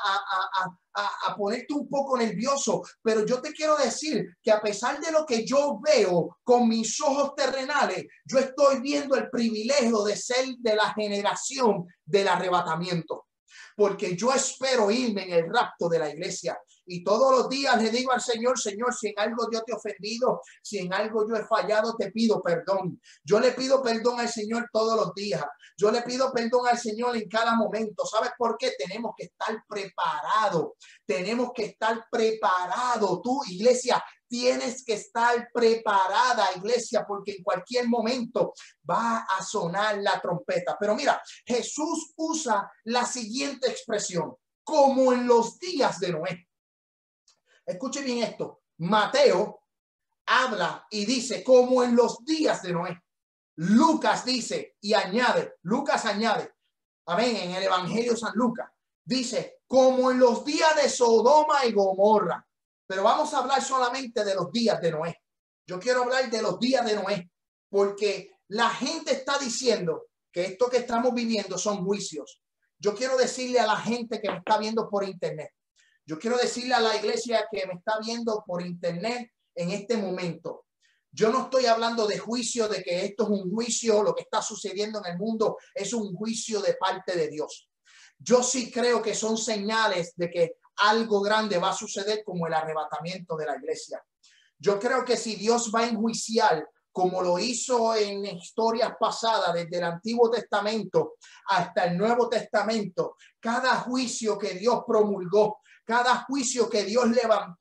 ponerte un poco nervioso, pero yo te quiero decir que a pesar de lo que yo veo con mis ojos terrenales, yo estoy viendo el privilegio de ser de la generación del arrebatamiento. Porque yo espero irme en el rapto de la iglesia. Y todos los días le digo al Señor, Señor, si en algo yo te he ofendido, si en algo yo he fallado, te pido perdón. Yo le pido perdón al Señor todos los días. Yo le pido perdón al Señor en cada momento. ¿Sabes por qué? Tenemos que estar preparados. Tenemos que estar preparados. Tú, iglesia, tienes que estar preparada, iglesia, porque en cualquier momento va a sonar la trompeta. Pero mira, Jesús usa la siguiente expresión, como en los días de Noé. Escuche bien esto. Mateo habla y dice, como en los días de Noé. Lucas dice y añade, Lucas añade, amén, en el Evangelio de San Lucas, dice, como en los días de Sodoma y Gomorra. Pero vamos a hablar solamente de los días de Noé. Yo quiero hablar de los días de Noé, porque la gente está diciendo que esto que estamos viviendo son juicios. Yo quiero decirle a la gente que me está viendo por internet, yo quiero decirle a la iglesia que me está viendo por internet en este momento, yo no estoy hablando de juicio, de que esto es un juicio, lo que está sucediendo en el mundo es un juicio de parte de Dios. Yo sí creo que son señales de que algo grande va a suceder, como el arrebatamiento de la iglesia. Yo creo que si Dios va a enjuiciar, como lo hizo en historias pasadas, desde el Antiguo Testamento hasta el Nuevo Testamento, cada juicio que Dios promulgó, cada juicio que Dios levantó,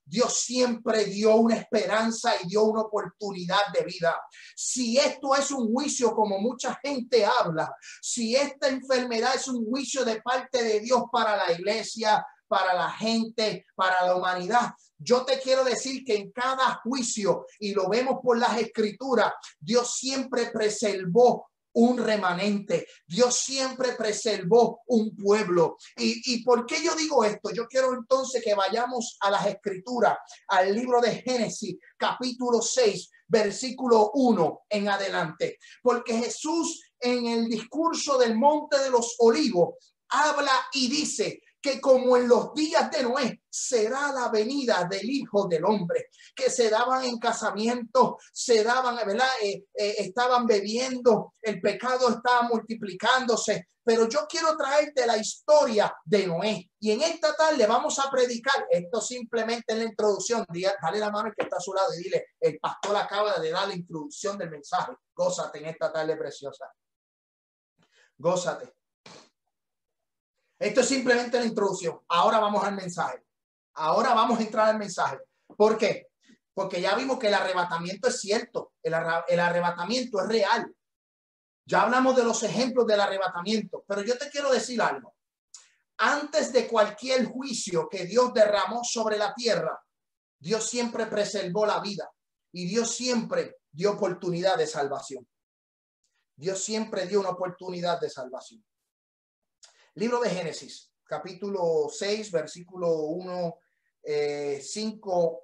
Dios siempre dio una esperanza y dio una oportunidad de vida. Si esto es un juicio como mucha gente habla, si esta enfermedad es un juicio de parte de Dios para la iglesia, para la gente, para la humanidad, yo te quiero decir que en cada juicio, y lo vemos por las escrituras, Dios siempre preservó un remanente. Dios siempre preservó un pueblo. ¿Y por qué yo digo esto? Yo quiero entonces que vayamos a las escrituras, al libro de Génesis, capítulo 6, versículo 1 en adelante. Porque Jesús en el discurso del Monte de los Olivos habla y dice que como en los días de Noé será la venida del Hijo del Hombre, que se daban en casamiento, se daban, ¿verdad? Estaban bebiendo, el pecado estaba multiplicándose, pero yo quiero traerte la historia de Noé y en esta tarde vamos a predicar, esto simplemente en la introducción, dale la mano al que está a su lado y dile, el pastor acaba de dar la introducción del mensaje, gózate en esta tarde preciosa, gózate. Esto es simplemente la introducción. Ahora vamos al mensaje. Ahora vamos a entrar al mensaje. ¿Por qué? Porque ya vimos que el arrebatamiento es cierto. El arrebatamiento es real. Ya hablamos de los ejemplos del arrebatamiento. Pero yo te quiero decir algo. Antes de cualquier juicio que Dios derramó sobre la tierra, Dios siempre preservó la vida. Y Dios siempre dio oportunidad de salvación. Dios siempre dio una oportunidad de salvación. Libro de Génesis, capítulo 6, versículo 1, 5,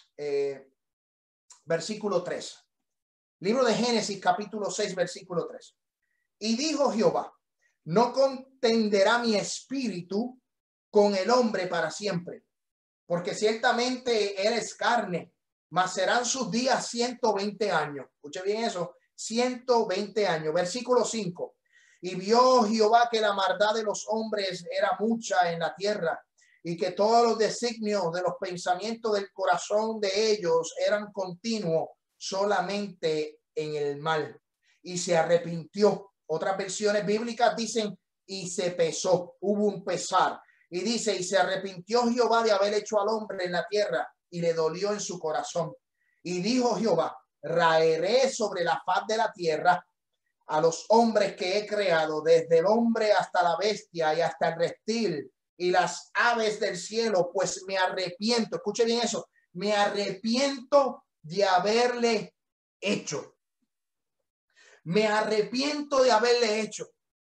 versículo 3. Libro de Génesis, capítulo 6, versículo 3. Y dijo Jehová, no contenderá mi espíritu con el hombre para siempre, porque ciertamente él es carne, mas serán sus días 120 años. Escuche bien eso, 120 años. Versículo 5. Y vio Jehová que la maldad de los hombres era mucha en la tierra y que todos los designios de los pensamientos del corazón de ellos eran continuos solamente en el mal. Y se arrepintió. Otras versiones bíblicas dicen y se pesó, hubo un pesar. Y dice, y se arrepintió Jehová de haber hecho al hombre en la tierra y le dolió en su corazón. Y dijo Jehová, raeré sobre la faz de la tierra a los hombres que he creado, desde el hombre hasta la bestia y hasta el reptil y las aves del cielo, pues me arrepiento, escuche bien eso, me arrepiento de haberle hecho. Me arrepiento de haberle hecho.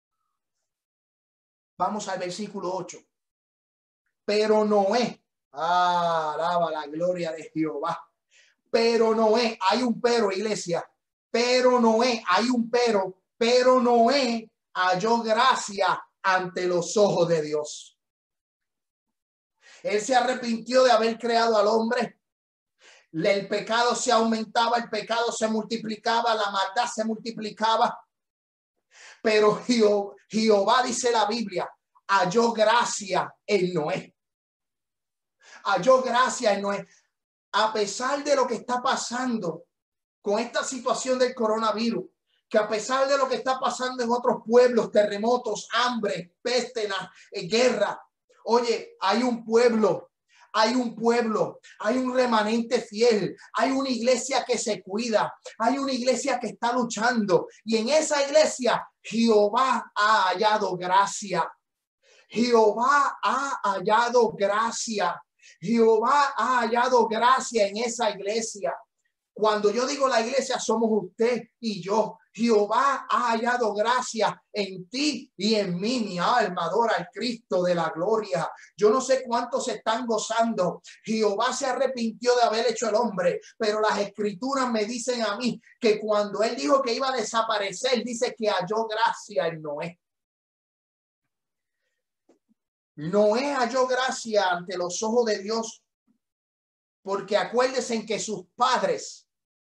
Vamos al versículo 8. Pero Noé, alaba la gloria de Jehová. Pero Noé, hay un pero, iglesia. Pero Noé, hay un pero Noé halló gracia ante los ojos de Dios. Él se arrepintió de haber creado al hombre. El pecado se aumentaba, el pecado se multiplicaba, la maldad se multiplicaba. Pero Jehová, dice la Biblia, halló gracia en Noé. Halló gracia en Noé. A pesar de lo que está pasando con esta situación del coronavirus, que a pesar de lo que está pasando en otros pueblos, terremotos, hambre, peste, guerra, oye, hay un pueblo, hay un remanente fiel, hay una iglesia que se cuida, hay una iglesia que está luchando y en esa iglesia Jehová ha hallado gracia. Jehová ha hallado gracia. Jehová ha hallado gracia en esa iglesia. Cuando yo digo la iglesia, somos usted y yo. Jehová ha hallado gracia en ti y en mí. Mi alma adora al Cristo de la gloria. Yo no sé cuántos se están gozando. Jehová se arrepintió de haber hecho el hombre, pero las escrituras me dicen a mí que cuando él dijo que iba a desaparecer, dice que halló gracia en Noé. Noé halló gracia ante los ojos de Dios, porque acuérdense en que sus padres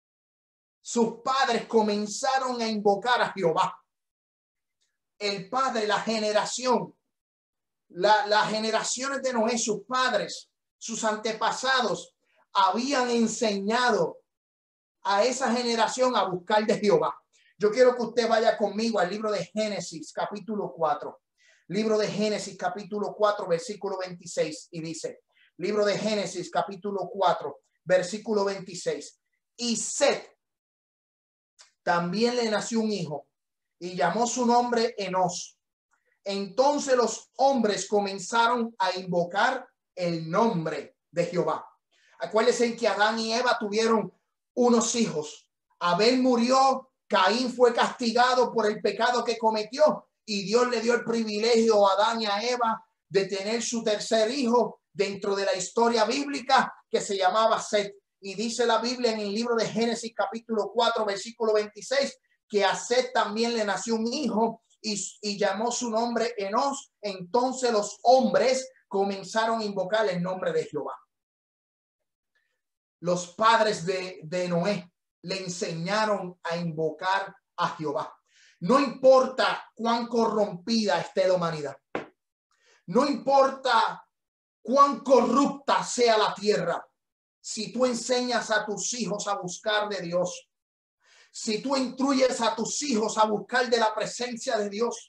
comenzaron a invocar a Jehová. El padre, la generación, las generaciones de Noé, sus padres, sus antepasados, habían enseñado a esa generación a buscar de Jehová. Yo quiero que usted vaya conmigo al libro de Génesis, capítulo 4. Libro de Génesis, capítulo 4, versículo 26, y dice, Libro de Génesis, capítulo 4, versículo 26. Y Set también le nació un hijo y llamó su nombre Enos. Entonces los hombres comenzaron a invocar el nombre de Jehová. Acuérdense que Adán y Eva tuvieron unos hijos. Abel murió, Caín fue castigado por el pecado que cometió y Dios le dio el privilegio a Adán y a Eva de tener su tercer hijo dentro de la historia bíblica, que se llamaba Set. Y dice la Biblia en el libro de Génesis capítulo 4 versículo 26 que a Set también le nació un hijo y llamó su nombre Enos. Entonces los hombres comenzaron a invocar el nombre de Jehová. Los padres de Noé le enseñaron a invocar a Jehová. No importa cuán corrompida esté la humanidad. No importa cuán corrupta sea la tierra. Si tú enseñas a tus hijos a buscar de Dios, si tú instruyes a tus hijos a buscar de la presencia de Dios,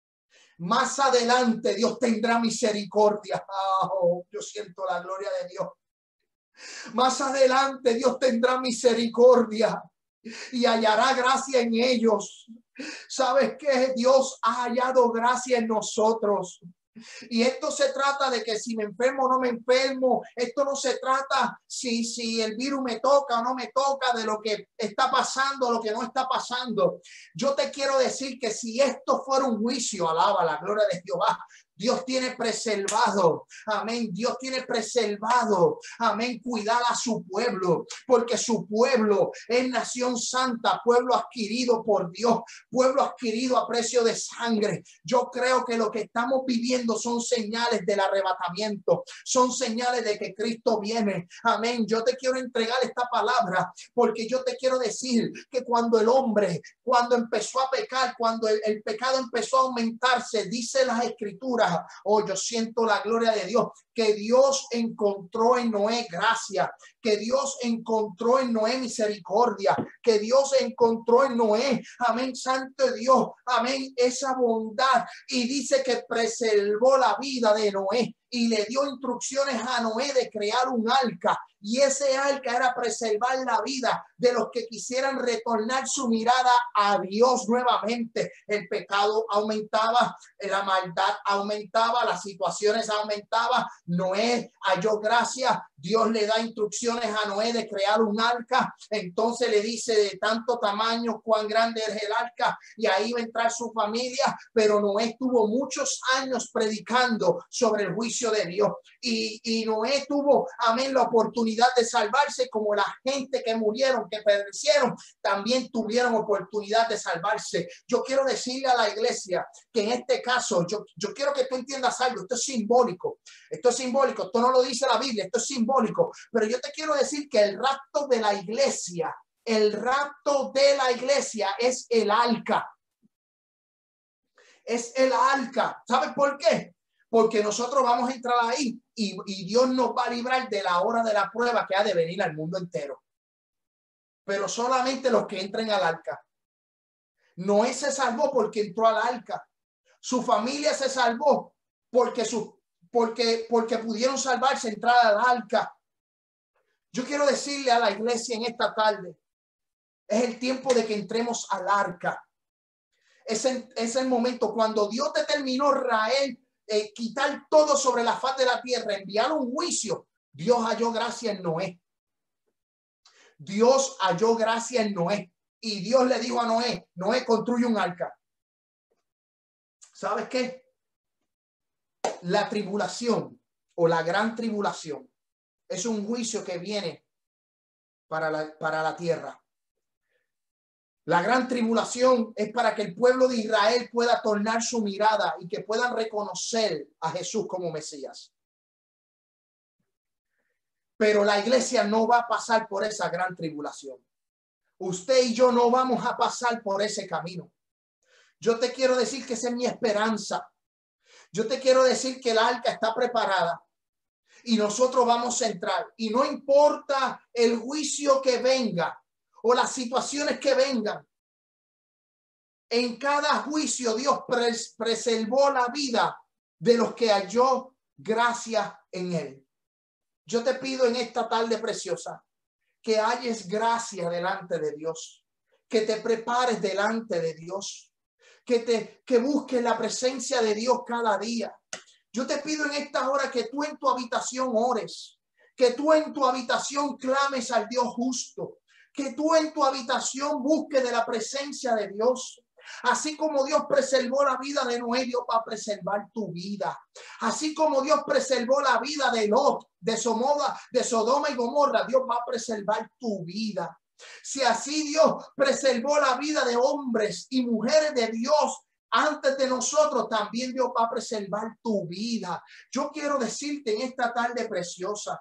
más adelante Dios tendrá misericordia. Oh, yo siento la gloria de Dios. Más adelante Dios tendrá misericordia y hallará gracia en ellos. ¿Sabes qué? Dios ha hallado gracia en nosotros. Y esto se trata de que si me enfermo o no me enfermo, esto no se trata si el virus me toca o no me toca, de lo que está pasando o lo que no está pasando. Yo te quiero decir que si esto fuera un juicio, alaba la gloria de Jehová, Dios tiene preservado, amén, Dios tiene preservado, amén, cuidar a su pueblo, porque su pueblo es nación santa, pueblo adquirido por Dios, pueblo adquirido a precio de sangre. Yo creo que lo que estamos viviendo son señales del arrebatamiento, son señales de que Cristo viene, amén. Yo te quiero entregar esta palabra porque yo te quiero decir que cuando el hombre, cuando empezó a pecar, cuando el pecado empezó a aumentarse, dice las escrituras, oh, yo siento la gloria de Dios, que Dios encontró en Noé gracia, que Dios encontró en Noé misericordia, que Dios encontró en Noé, amén, santo Dios, amén, esa bondad, y dice que preservó la vida de Noé y le dio instrucciones a Noé de crear un arca. Y ese arca era preservar la vida de los que quisieran retornar su mirada a Dios nuevamente. El pecado aumentaba, la maldad aumentaba, las situaciones aumentaban. Noé halló gracia. Dios le da instrucciones a Noé de crear un arca. Entonces le dice de tanto tamaño, cuán grande es el arca, y ahí va a entrar su familia. Pero Noé estuvo muchos años predicando sobre el juicio de Dios. Y Noé tuvo, amén, la oportunidad de salvarse, como la gente que murieron, que perecieron, también tuvieron oportunidad de salvarse. Yo quiero decirle a la iglesia que en este caso, yo quiero que tú entiendas algo. Esto es simbólico, esto es simbólico, esto no lo dice la Biblia, esto es simbólico, pero yo te quiero decir que el rapto de la iglesia, el rapto de la iglesia es el arca. Es el arca. ¿Sabes por qué? Porque nosotros vamos a entrar ahí y Dios nos va a librar de la hora de la prueba que ha de venir al mundo entero. Pero solamente los que entren al arca. Noé se salvó porque entró al arca. Su familia se salvó porque pudieron salvarse, entrar al arca. Yo quiero decirle a la iglesia en esta tarde, es el tiempo de que entremos al arca. Es el momento cuando Dios determinó Israel quitar todo sobre la faz de la tierra, enviar un juicio. Dios halló gracia en Noé. Dios halló gracia en Noé. Y Dios le dijo a Noé, Noé, construye un arca. ¿Sabes qué? La tribulación o la gran tribulación es un juicio que viene para la tierra. La gran tribulación es para que el pueblo de Israel pueda tornar su mirada y que puedan reconocer a Jesús como Mesías. Pero la iglesia no va a pasar por esa gran tribulación. Usted y yo no vamos a pasar por ese camino. Yo te quiero decir que esa es mi esperanza. Yo te quiero decir que el arca está preparada y nosotros vamos a entrar. Y no importa el juicio que venga o las situaciones que vengan. En cada juicio Dios preservó la vida de los que halló gracia en él. Yo te pido en esta tarde preciosa que halles gracia delante de Dios, que te prepares delante de Dios, que busques la presencia de Dios cada día. Yo te pido en esta hora que tú en tu habitación ores, que tú en tu habitación clames al Dios justo, que tú en tu habitación busques de la presencia de Dios. Así como Dios preservó la vida de Noé, Dios va a preservar tu vida. Así como Dios preservó la vida de Lot, de Sodoma y Gomorra, Dios va a preservar tu vida. Si así Dios preservó la vida de hombres y mujeres de Dios antes de nosotros, también Dios va a preservar tu vida. Yo quiero decirte en esta tarde preciosa,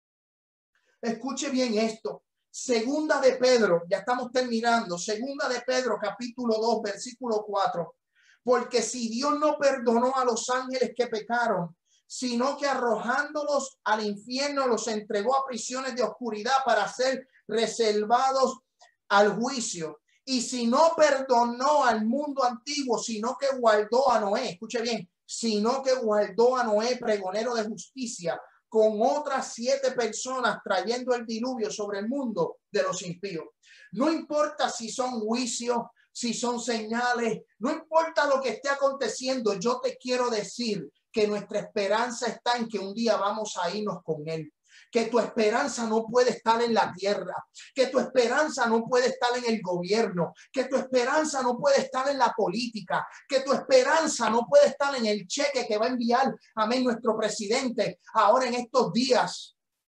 escuche bien esto. Segunda de Pedro, ya estamos terminando. Segunda de Pedro, capítulo 2, versículo 4. Porque si Dios no perdonó a los ángeles que pecaron, sino que arrojándolos al infierno los entregó a prisiones de oscuridad para ser reservados al juicio. Y si no perdonó al mundo antiguo, sino que guardó a Noé, escuche bien, sino que guardó a Noé, pregonero de justicia, con otras 7 personas trayendo el diluvio sobre el mundo de los impíos. No importa si son juicios, si son señales, no importa lo que esté aconteciendo, yo te quiero decir que nuestra esperanza está en que un día vamos a irnos con Él. Que tu esperanza no puede estar en la tierra, que tu esperanza no puede estar en el gobierno, que tu esperanza no puede estar en la política, que tu esperanza no puede estar en el cheque que va a enviar, amén, nuestro presidente ahora en estos días.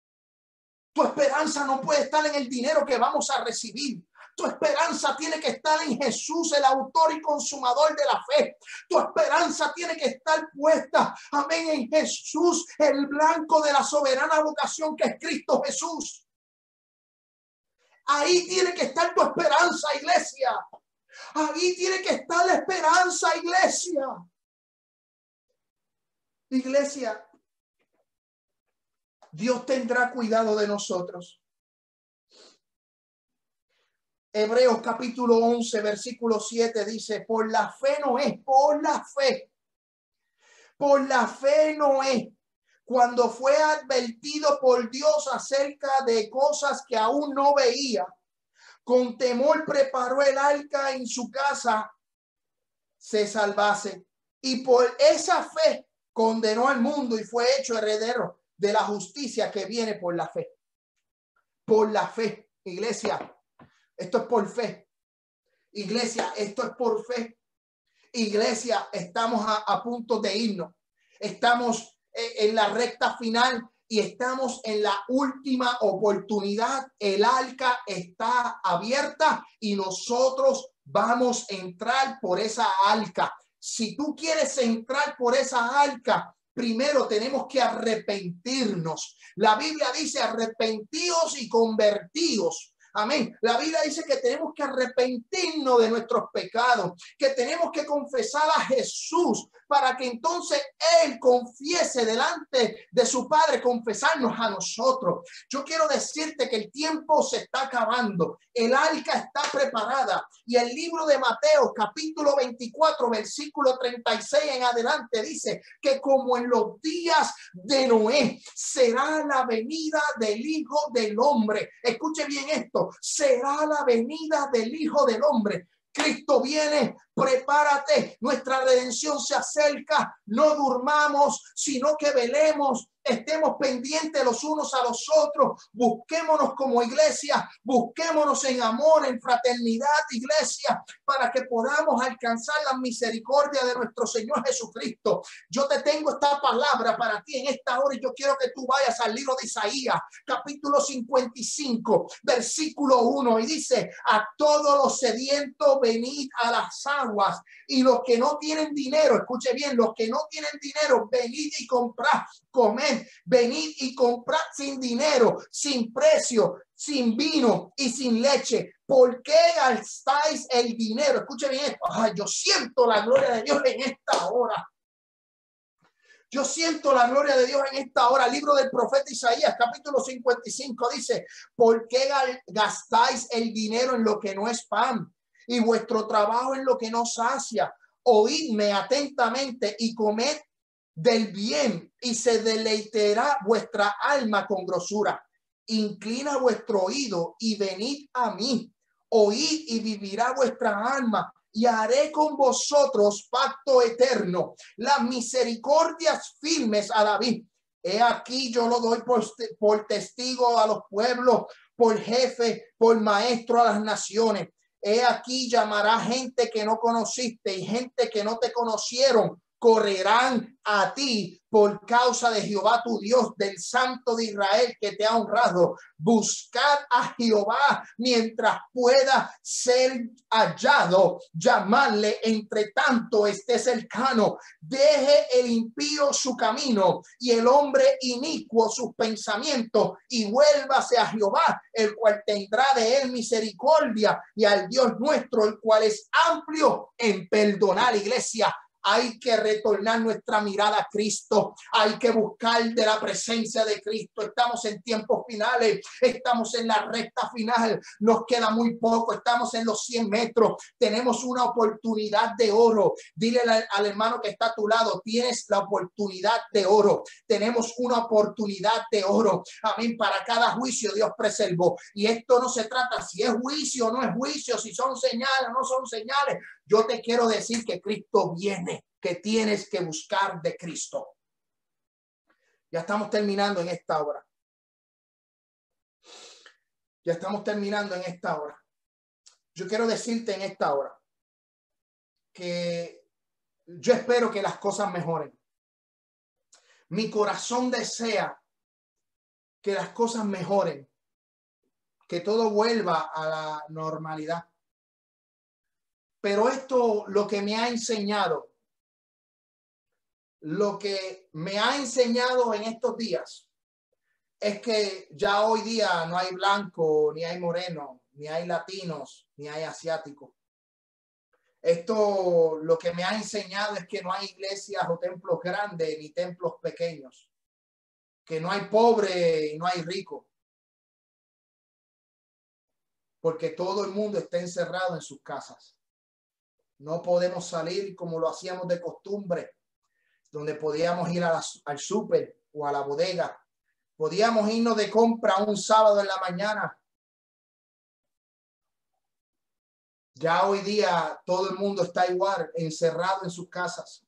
Tu esperanza no puede estar en el dinero que vamos a recibir. Tu esperanza tiene que estar en Jesús, el autor y consumador de la fe. Tu esperanza tiene que estar puesta, amén, en Jesús, el blanco de la soberana vocación que es Cristo Jesús. Ahí tiene que estar tu esperanza, iglesia. Ahí tiene que estar la esperanza, iglesia. Iglesia, Dios tendrá cuidado de nosotros. Hebreos capítulo 11, versículo 7 dice, por la fe Noé, por la fe Noé, cuando fue advertido por Dios acerca de cosas que aún no veía, con temor preparó el arca en su casa, se salvase. Y por esa fe condenó al mundo y fue hecho heredero de la justicia que viene por la fe. Por la fe, iglesia. Esto es por fe. Iglesia, esto es por fe. Iglesia, estamos a punto de irnos. Estamos en la recta final y estamos en la última oportunidad. El arca está abierta y nosotros vamos a entrar por esa arca. Si tú quieres entrar por esa arca, primero tenemos que arrepentirnos. La Biblia dice arrepentíos y convertíos. Amén. La Biblia dice que tenemos que arrepentirnos de nuestros pecados, que tenemos que confesar a Jesús para que entonces Él confiese delante de su Padre, confesarnos a nosotros. Yo quiero decirte que el tiempo se está acabando, el arca está preparada y el libro de Mateo capítulo 24 versículo 36 en adelante dice que como en los días de Noé será la venida del Hijo del Hombre. Escuche bien esto. Será la venida del Hijo del Hombre. Cristo viene, prepárate, nuestra redención se acerca, no durmamos, sino que velemos, estemos pendientes los unos a los otros, busquémonos como iglesia, busquémonos en amor, en fraternidad, iglesia, para que podamos alcanzar la misericordia de nuestro Señor Jesucristo. Yo te tengo esta palabra para ti en esta hora y yo quiero que tú vayas al libro de Isaías, capítulo 55, versículo 1, y dice, a todos los sedientos venid a las aguas, y los que no tienen dinero, escuche bien, los que no tienen dinero, venid y comprad, comed, venid y comprad sin dinero, sin precio, sin vino y sin leche. ¿Por qué gastáis el dinero? Escuche bien esto. Ay, yo siento la gloria de Dios en esta hora. Yo siento la gloria de Dios en esta hora. Libro del profeta Isaías, capítulo 55, dice, ¿por qué gastáis el dinero en lo que no es pan y vuestro trabajo en lo que no sacia? Oídme atentamente y comed del bien y se deleitará vuestra alma con grosura. Inclina vuestro oído y venid a mí. Oíd y vivirá vuestra alma y haré con vosotros pacto eterno. Las misericordias firmes a David. He aquí yo lo doy por testigo a los pueblos, por jefe, por maestro a las naciones. He aquí llamará gente que no conociste y gente que no te conocieron. Correrán a ti por causa de Jehová tu Dios, del Santo de Israel que te ha honrado. Buscad a Jehová mientras pueda ser hallado, llamarle entre tanto esté cercano. Deje el impío su camino y el hombre inicuo sus pensamientos y vuélvase a Jehová, el cual tendrá de él misericordia, y al Dios nuestro, el cual es amplio en perdonar. Iglesia, hay que retornar nuestra mirada a Cristo. Hay que buscar de la presencia de Cristo. Estamos en tiempos finales. Estamos en la recta final. Nos queda muy poco. Estamos en los 100 metros. Tenemos una oportunidad de oro. Dile al hermano que está a tu lado, tienes la oportunidad de oro. Tenemos una oportunidad de oro. Amén. Para cada juicio Dios preservó. Y esto no se trata si es juicio o no es juicio, si son señales o no son señales. Yo te quiero decir que Cristo viene, que tienes que buscar de Cristo. Ya estamos terminando en esta hora. Ya estamos terminando en esta hora. Yo quiero decirte en esta hora que yo espero que las cosas mejoren. Mi corazón desea que las cosas mejoren, que todo vuelva a la normalidad. Pero esto lo que me ha enseñado, en estos días es que ya hoy día no hay blanco, ni hay moreno, ni hay latinos, ni hay asiáticos. Esto lo que me ha enseñado es que no hay iglesias o templos grandes ni templos pequeños, que no hay pobre y no hay rico, porque todo el mundo está encerrado en sus casas. No podemos salir como lo hacíamos de costumbre, donde podíamos ir al súper o a la bodega. Podíamos irnos de compra un sábado en la mañana. Ya hoy día todo el mundo está igual, encerrado en sus casas.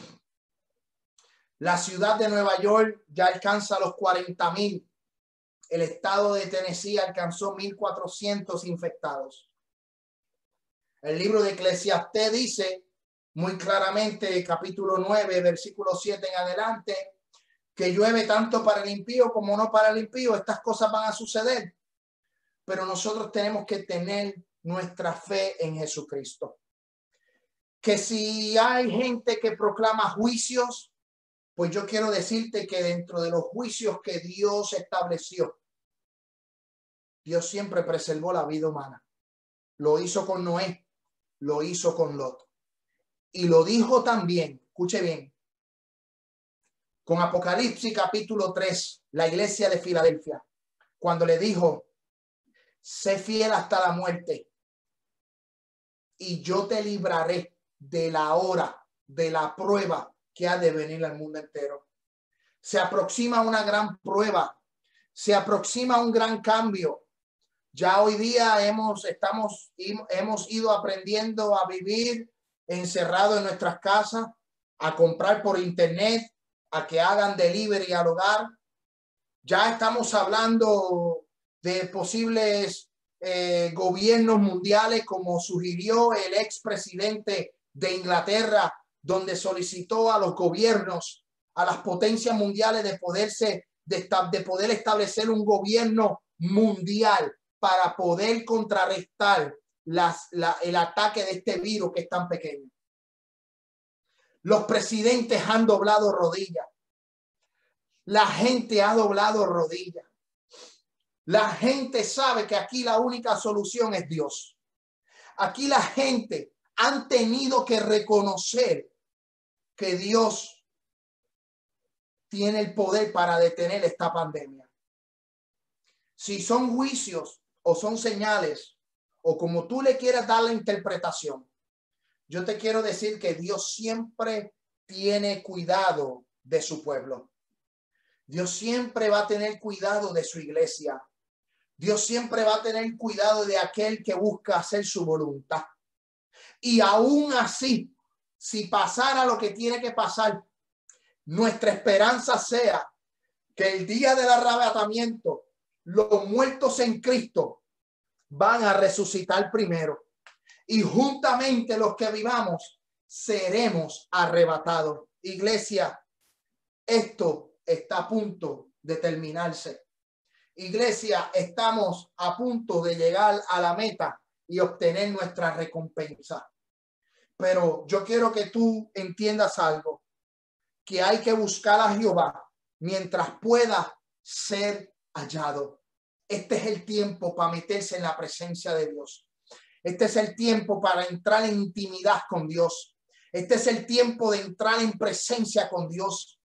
La ciudad de Nueva York ya alcanza los 40,000. El estado de Tennessee alcanzó 1,400 infectados. El libro de Eclesiastés dice muy claramente, capítulo 9, versículo 7 en adelante, que llueve tanto para el impío como no para el impío. Estas cosas van a suceder, pero nosotros tenemos que tener nuestra fe en Jesucristo. Que si hay gente que proclama juicios, pues yo quiero decirte que dentro de los juicios que Dios estableció, Dios siempre preservó la vida humana. Lo hizo con Noé, lo hizo con Lot. Y lo dijo también, escuche bien, con Apocalipsis capítulo 3, la iglesia de Filadelfia, cuando le dijo, sé fiel hasta la muerte y yo te libraré de la hora, de la prueba que ha de venir al mundo entero. Se aproxima una gran prueba, se aproxima un gran cambio. Ya hoy día hemos ido aprendiendo a vivir encerrados en nuestras casas, a comprar por internet, a que hagan delivery al hogar. Ya estamos hablando de posibles gobiernos mundiales, como sugirió el expresidente de Inglaterra, donde solicitó a los gobiernos, a las potencias mundiales de poder establecer un gobierno mundial para poder contrarrestar el ataque de este virus que es tan pequeño. Los presidentes han doblado rodillas. La gente ha doblado rodillas. La gente sabe que aquí la única solución es Dios. Aquí la gente han tenido que reconocer que Dios tiene el poder para detener esta pandemia. Si son juicios o son señales, o como tú le quieras dar la interpretación, yo te quiero decir que Dios siempre tiene cuidado de su pueblo. Dios siempre va a tener cuidado de su iglesia. Dios siempre va a tener cuidado de aquel que busca hacer su voluntad. Y aún así, si pasara lo que tiene que pasar, nuestra esperanza sea que el día del arrebatamiento, los muertos en Cristo van a resucitar primero. Y juntamente los que vivamos seremos arrebatados. Iglesia, esto está a punto de terminarse. Iglesia, estamos a punto de llegar a la meta y obtener nuestra recompensa. Pero yo quiero que tú entiendas algo, que hay que buscar a Jehová mientras pueda ser hallado. Este es el tiempo para meterse en la presencia de Dios. Este es el tiempo para entrar en intimidad con Dios. Este es el tiempo de entrar en presencia con Dios.